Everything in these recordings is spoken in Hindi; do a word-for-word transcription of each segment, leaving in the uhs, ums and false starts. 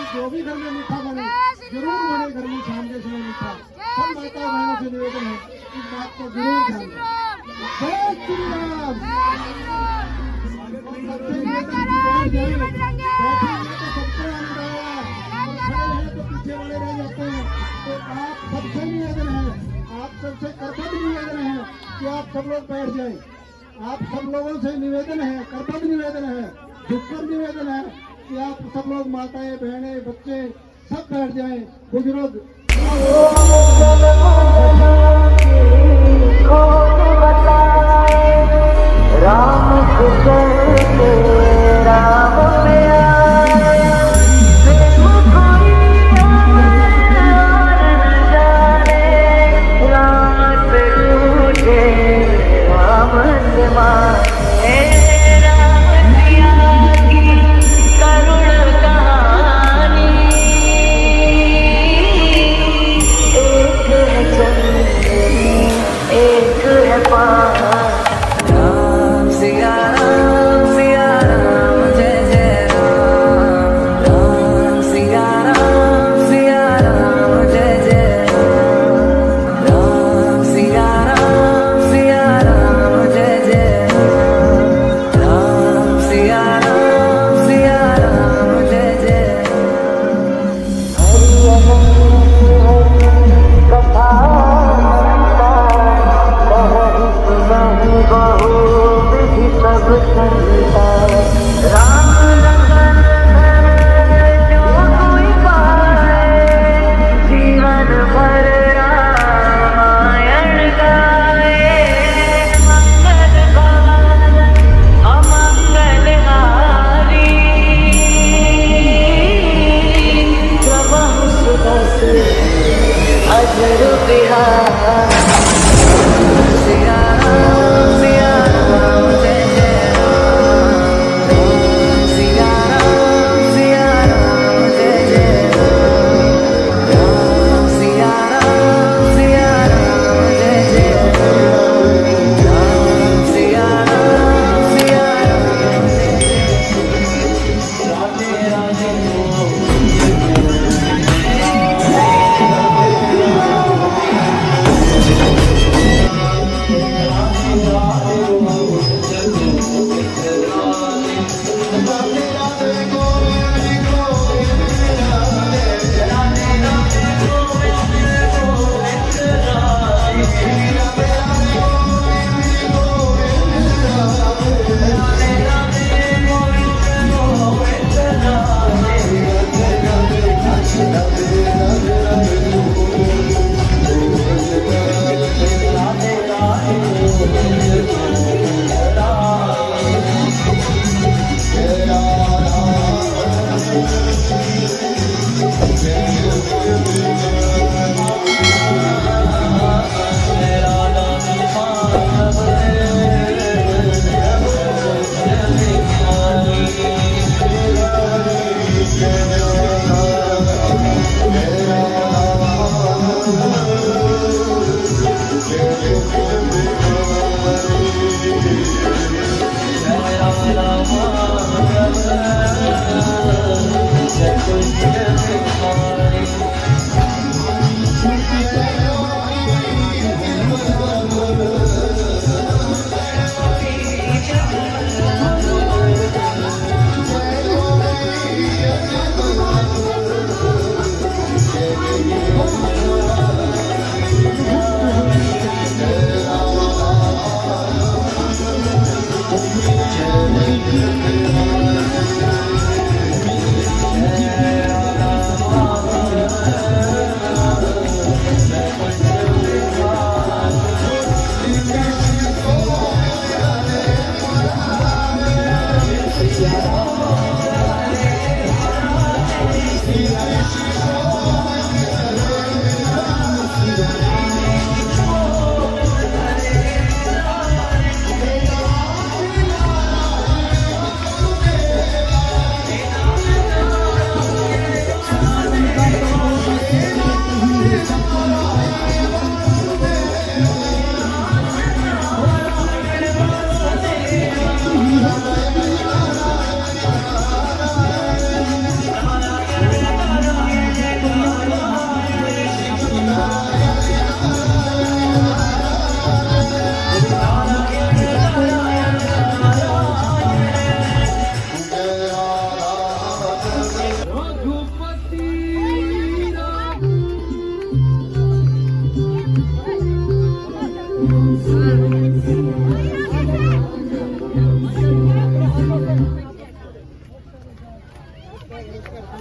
जो भी घर में मीठा बने जरूर बने घर में शाम के समय मीठा। सब माता बहनों से निवेदन है इस बात को जरूर ध्यान दें। जय श्री राम। सबसे निवेदन सबसे तो पीछे वाले रह जाते हैं। तो आप सबसे निवेदन है, आप सबसे कर्तव्य निवेदन है कि आप सब लोग बैठ जाएं। आप सब लोगों से निवेदन है, कर्तव्य निवेदन है, झुककर निवेदन है कि आप सब लोग माताएं बहनें बच्चे सब बैठ जाएं। बुजुर्ग राम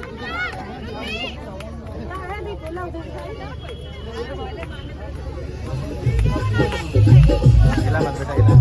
मत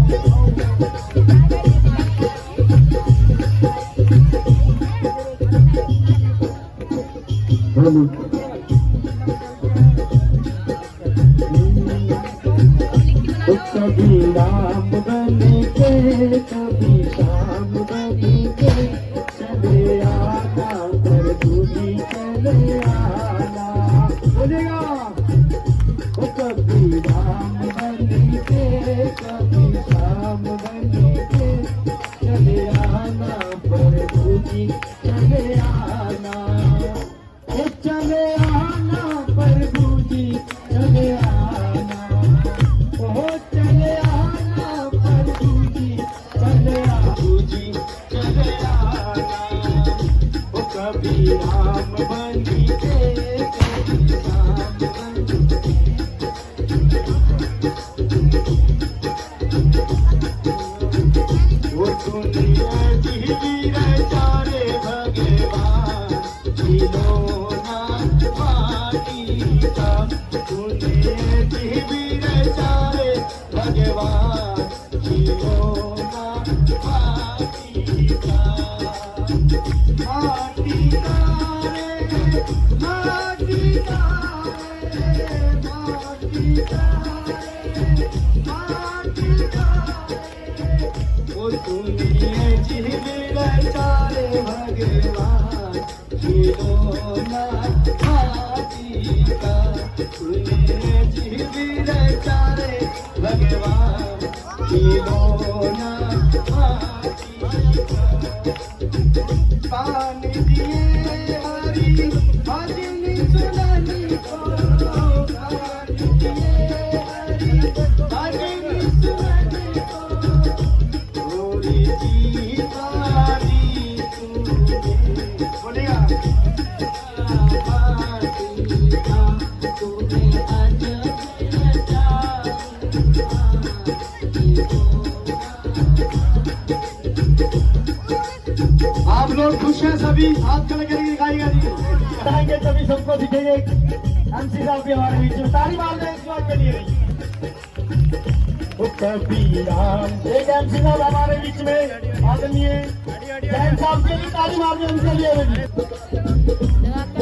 बेटा कभी राम बने के कभी शाम बने के चले आना पर दूरी चले आना बोलेगा कभी राम बने के कभी शाम बने के चले आना पर दूरी चले आना चले आना पर दूरी चले आना ओ चले आना पर दूजी चले दूजी चले आना ओ कभी राम बनी के कभी राम बनी वो दुनिया जीवी चारे भगवान खिलौना माटी का दुनिया जीवी चारे भगवान खिलौना माटी का माटी का रे माटी का रे माटी का रे माटी का वो दुनिया जीवी चारे भगवान खिलौना माटी का दुनिया जीवी चारे भगवान खिलौना माटी का पानी दिए हरी भजनी सुनानी को पानी दिए हरी भजनी सुनानी को थोड़ी जीवानी तूने बोलेगा माटी का तूने आज आप लोग खुश हैं सभी हाथ खड़े करके दिखाइएगा जी बताएंगे तभी सबको दिखेंगे एमसी साहब भी हमारे बीच में ताली मार दें इस बात के लिए कभी राम एक एमसी साहब हमारे बीच में आदरणीय जैन साहब के लिए ताली मार दें उनके लिए